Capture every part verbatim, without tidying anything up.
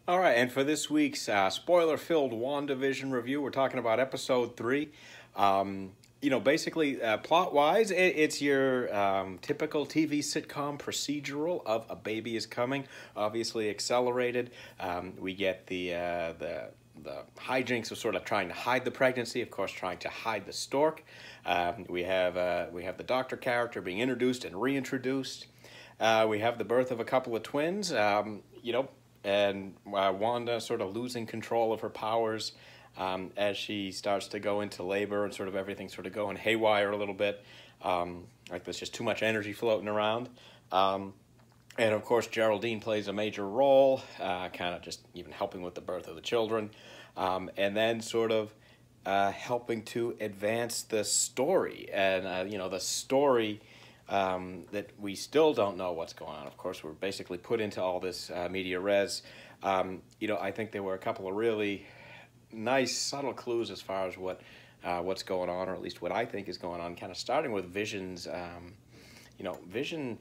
All right, and for this week's uh, spoiler-filled WandaVision review, we're talking about episode three. Um, you know, basically, uh, plot-wise, it, it's your um, typical T V sitcom procedural of a baby is coming, obviously accelerated. Um, we get the uh, the the hijinks of sort of trying to hide the pregnancy, of course, trying to hide the stork. Um, we have uh, we have the doctor character being introduced and reintroduced. Uh, we have the birth of a couple of twins. Um, you know and uh, Wanda sort of losing control of her powers um, as she starts to go into labor and sort of everything sort of going haywire a little bit. Um, like there's just too much energy floating around. Um, and of course, Geraldine plays a major role, uh, kind of just even helping with the birth of the children. Um, and then sort of uh, helping to advance the story. And, uh, you know, the story um, that we still don't know what's going on. Of course, we're basically put into all this uh, media res. Um, you know, I think there were a couple of really nice, subtle clues as far as what uh, what's going on, or at least what I think is going on. Kind of starting with Vision's, um, you know, Vision.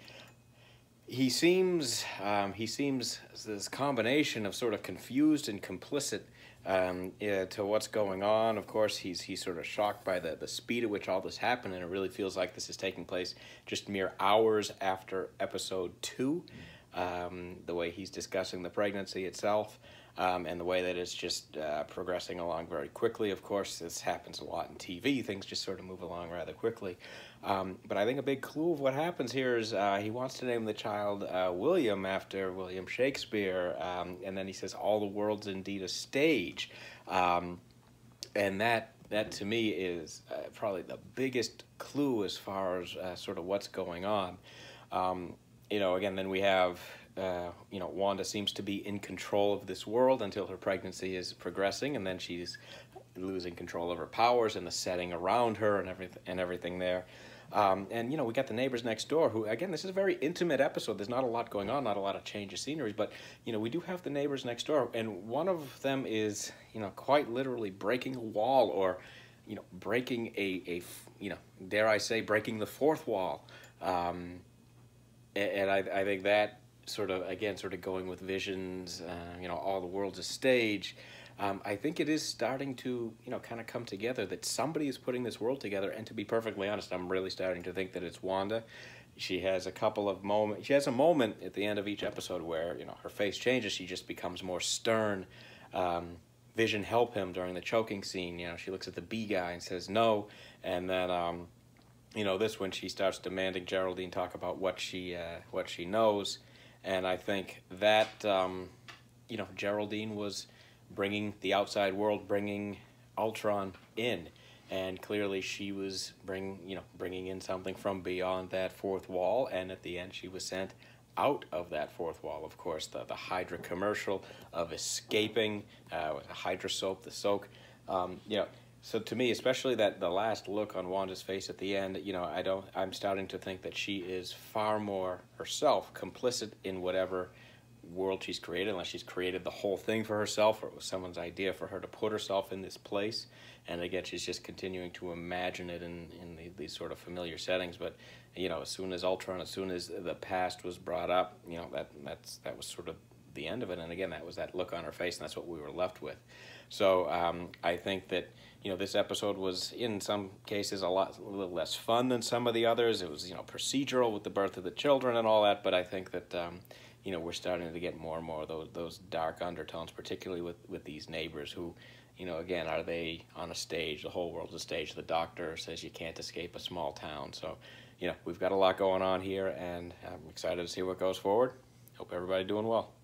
He seems um, he seems this combination of sort of confused and complicit um, yeah, to what's going on. Of course, he's he's sort of shocked by the, the speed at which all this happened, and it really feels like this is taking place just mere hours after episode two. Um, the way he's discussing the pregnancy itself, um, and the way that it's just uh, progressing along very quickly. Of course, this happens a lot in T V. Things just sort of move along rather quickly. Um, but I think a big clue of what happens here is uh, he wants to name the child uh, William after William Shakespeare, um, and then he says, "All the world's indeed a stage," um, and that that to me is uh, probably the biggest clue as far as uh, sort of what's going on. Um, you know, again, then we have uh, you know Wanda seems to be in control of this world until her pregnancy is progressing, and then she's losing control of her powers and the setting around her and everything and everything there. Um, and, you know, we got the neighbors next door who, again, this is a very intimate episode. There's not a lot going on, not a lot of change of scenery, but, you know, we do have the neighbors next door. And one of them is, you know, quite literally breaking a wall or, you know, breaking a, a you know, dare I say, breaking the fourth wall. Um, and and I, I think that sort of, again, sort of going with Visions, uh, you know, all the world's a stage. Um, I think it is starting to, you know, kind of come together that somebody is putting this world together. And to be perfectly honest, I'm really starting to think that it's Wanda. She has a couple of moments. She has a moment at the end of each episode where, you know, her face changes. She just becomes more stern. Um, Vision help him during the choking scene. You know, she looks at the B guy and says no. And then, um, you know, this when she starts demanding Geraldine talk about what she uh, what she knows. And I think that, um, you know, Geraldine was bringing the outside world, bringing Ultron in, and clearly she was bring you know bringing in something from beyond that fourth wall, and at the end she was sent out of that fourth wall. Of course, the the Hydra commercial of escaping, uh, Hydra soap, the soak, um, you know. So to me, especially that the last look on Wanda's face at the end, you know, I don't. I'm starting to think that she is far more herself complicit in whatever world she's created, unless she's created the whole thing for herself or it was someone's idea for her to put herself in this place. And again, she's just continuing to imagine it in, in the, these sort of familiar settings. But, you know, as soon as Ultron, as soon as the past was brought up, you know, that that's that was sort of the end of it. And again, that was that look on her face, and that's what we were left with. So um, I think that, you know, this episode was, in some cases, a lot a little less fun than some of the others. It was, you know, procedural with the birth of the children and all that, but I think that, um, you know, we're starting to get more and more of those, those dark undertones, particularly with, with these neighbors who, you know, again, are they on a stage? The whole world's a stage. The doctor says you can't escape a small town. So, you know, we've got a lot going on here, and I'm excited to see what goes forward. Hope everybody doing well.